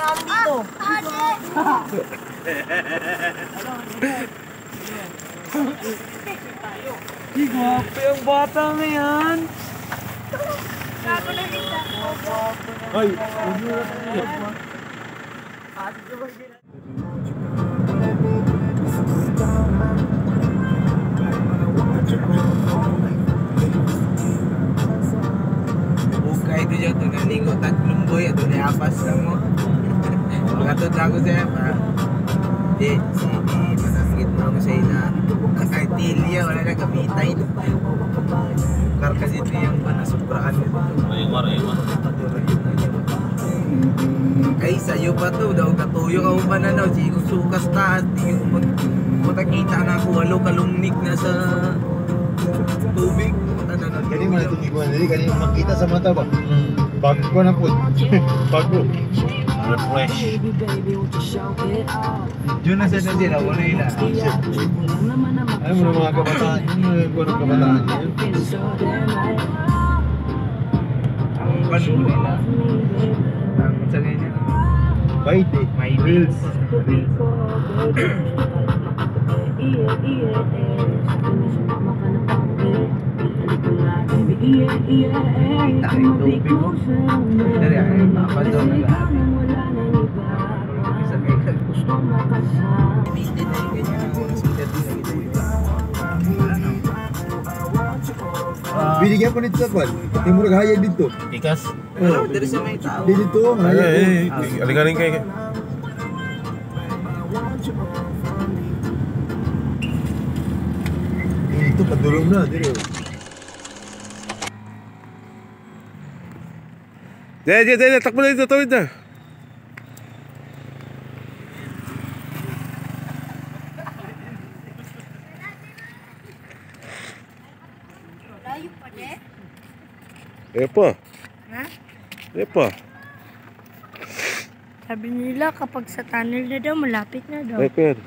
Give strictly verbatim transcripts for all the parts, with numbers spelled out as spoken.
namin dito. Di gwapo yung bata na yan. Gago na kita. Ay, huwag mo na. Bukay itu jatuh nanti kau tak lumboy atau ni apa sama. Mengatur lagu saya pak. Di sini mana sakit mau saya na. Kakak tilia wala na kamitay. Bukar kasi itu yang mana sobraan itu. Ayun, ayun. Ay sa'yo pa to daw katuyo ka pa na daw si sukas taas di mo makita na ako walo kalumnik na sa tubig. Kani man ito tigwan dili kani makita sa mata ba? Bago na po. Bago. Refresh. Yun na sa sila wala ila. Ano mo mga kabataan, yun mo ng kabataan. Ang kanon nila. Ang sa ganyan. Baite. May reels. Kita yung tubig mo. Dari ay mapadaw na lahat. Isa kayo gusto makasama. Hindi na yung ganyan ang sikat na ito. Binigyan ko nito sa kwan. Yung murag hayag dito. Ikas. Ano, dari sa may tao. Di dito, hayag ko. Eh, aligaling kayo. Dito, padulong na. Dito. Dede, dede, dede, takbo na dito, tawid na. Layo pa de. Epa, Ha? epa. Sabi nila kapag sa tunnel na daw, malapit na daw. Epa yan.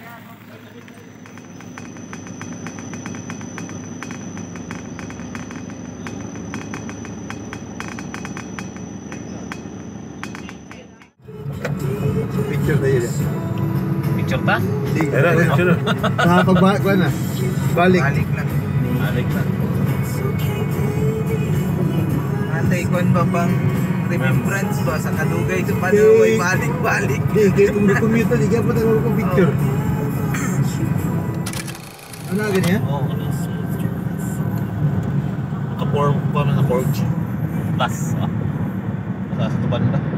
Picture tayo dyan. Picture ta? Di, Ayun na, picture na. Sa pagbalik ko na. Balik. Balik lang. Balik na. Antay kon ba bang remembrance ba sa kadugay ito pa daw ay balik-balik. Di, kaya kung na-commute di kaya pa tayo ko picture. Ano na ganyan? Oo, ano. Naka-four pa na four G. Plus. Ah. Sa sa tuban na.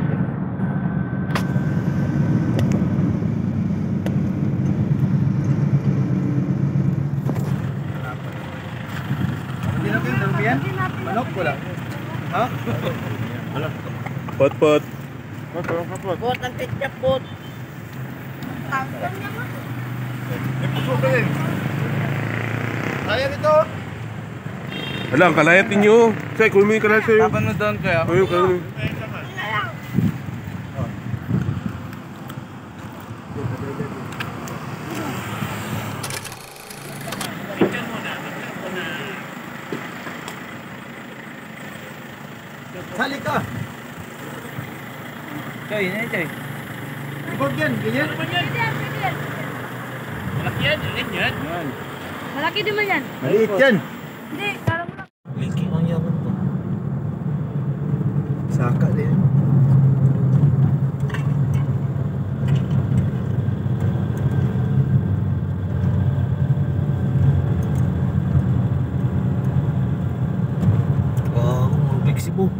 Hindi na kayo yan? Manok ko lang. Ha? Pot, pot. Bot ang titya bot. Tanggal niya mo. Puso ka rin. Kaya nito. Alam, kalayat ninyo. Say, kulmi ka lang sa'yo. Tapan mo doon kaya. Ayun, kalayat. Sali ka. Choy, na choy. Ibag yan, ganyan. Malaki yan, yun yan. Malaki din mo yan. Maliit yan. Hindi, kala mo lang. Linky ang yaman to. Saka din. Wow, big Cebu.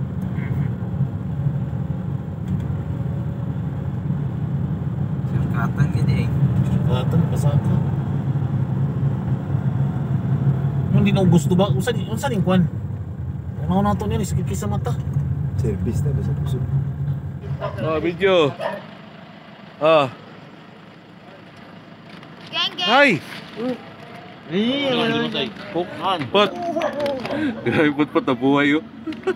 Sirkatan gini eh. Katan, pasaka. Hindi na gusto ba? Unsa ni unsa ning kwan? Ano na to niya, sakit sa mata. Service na ba sa puso? Oh, video. Ah. Geng, geng. Hi! Eh, ano tay? Pokman. Pot! Grabe, pot, pot, nabuhay yun.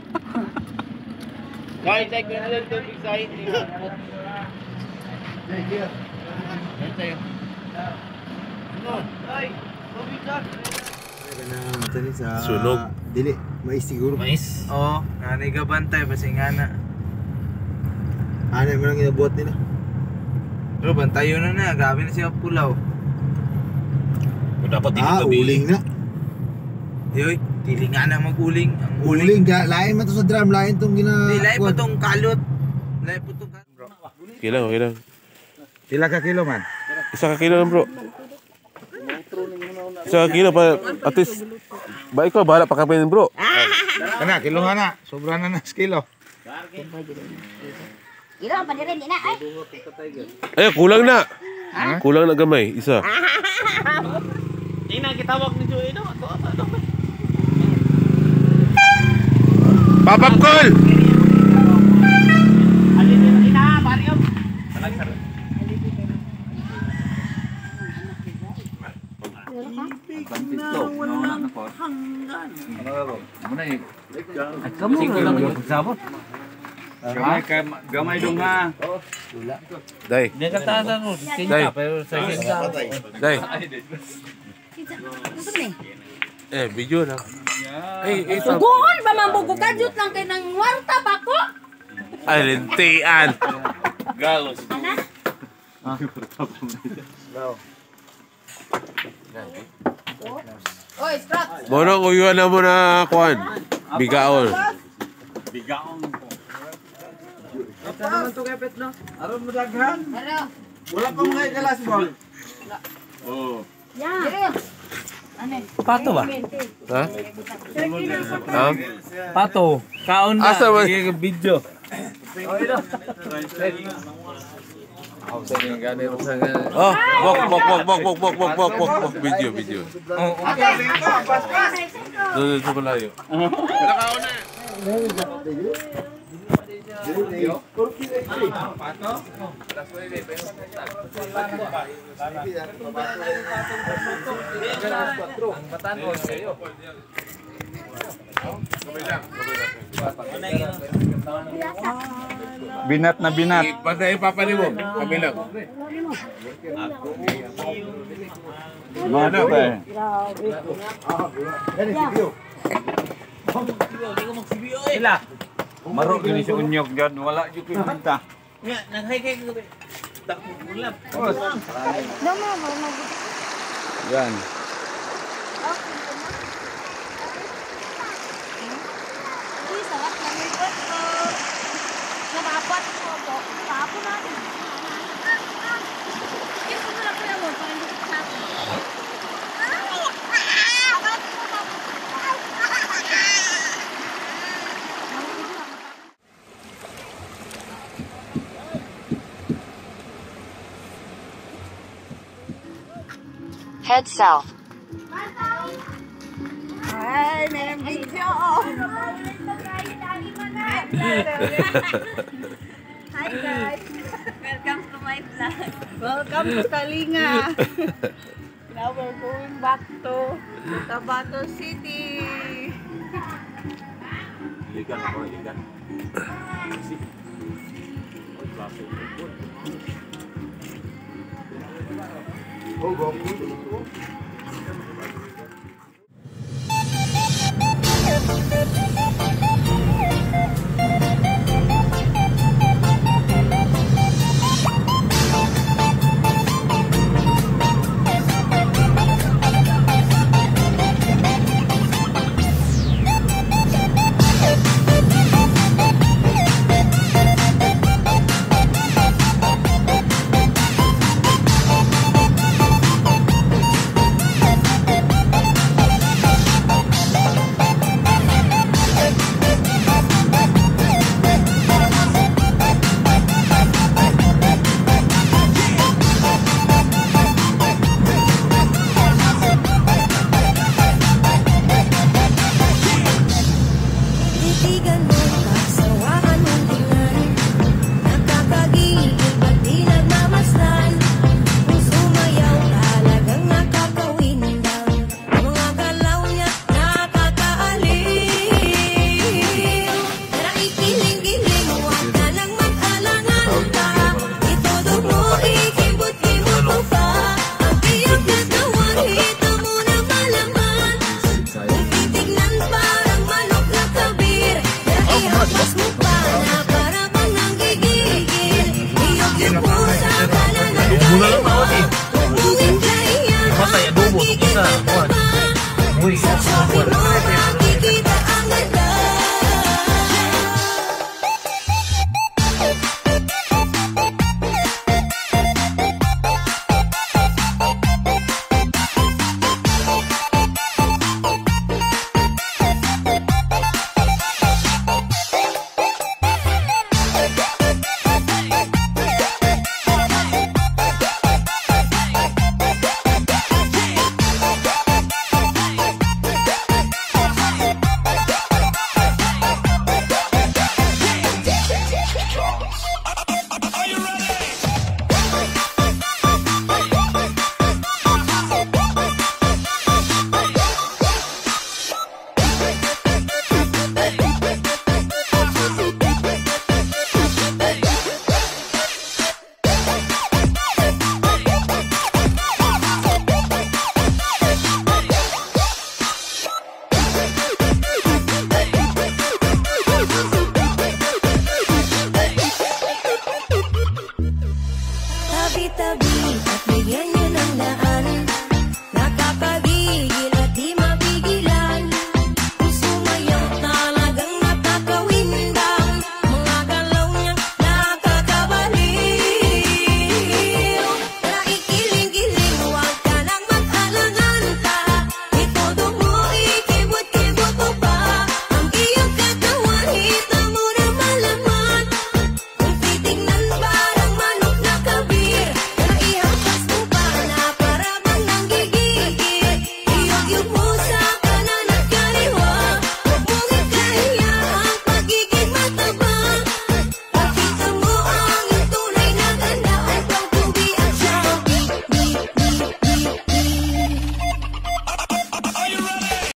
Guys, ay ko na lang to big side. Sa Sunog. Dili, mais siguro. Mais. Oo, nanay ka bantay kasi nga na. Ano mo lang inabuhat nila? Pero bantayo na na, grabe na siya pulaw. O dapat dito Ah, gabi. uling na. Yoy, dili nga na mag-uling. Ang uling. Uling, ga- lain man to sa drum, lain tong gina... Di, lahi pa tong kalot. Lahi pa tong kalot. Okay lang, okay lang. Pila ka kilo man? Isa ka kilo lang bro. Isa ka kilo pa, at least, ba ikaw, bahala pa kapainin bro. Kana, kilohan na. Sobra na na sa kilo. Ilo pa rin ina ay. Ay, kulang na. Kulang na gamay, isa. Ina kitawag ni Joey no. Ato ato. Papap call! Alin din ina, baryo. Alay sir. Gamay ka gamay dong ha. Day. Dia kata ano, Day. kinta pero sa kinta. Day. Gusto ni. Eh, video lang. Ay, eh, sa... Suguhon ba mambugo ka jut lang kay nang warta ba ko? Ay, lintian. Galos. Oy, scrap. Mono kuyuan na mo na kuan. Bigaon. Bigaon ko. Pero Wala pa mga galas ball. Oh. ya. Pato ba? Ha? Ha? Pato. Kaon na. Asa ba? Sige, video. Oh, bok bok bok bok bok bok bok bok bok bok video video. Doon sa malayo. Binat na binat. Basta ipapani mo. Kami lang. Mana ba? Ila. Maro gini si unyog dyan. Wala yung pinta. Nga naghay kay tak ulap. No, no, no, no. Yan. Uy, sarap na may ko. Nadapat ko to. Tapo na. Kiss mo lang pala mo para hindi ko tapo. Head south. Ay, may video. Hi guys. Welcome to my vlog. Welcome to Kalinga. Now we're going back to Tabato City. Ligan ako, ligan. Mula lang ako din. Basta ya dubo sa isa. Kuan. Uy, kuan. Tabi-tabi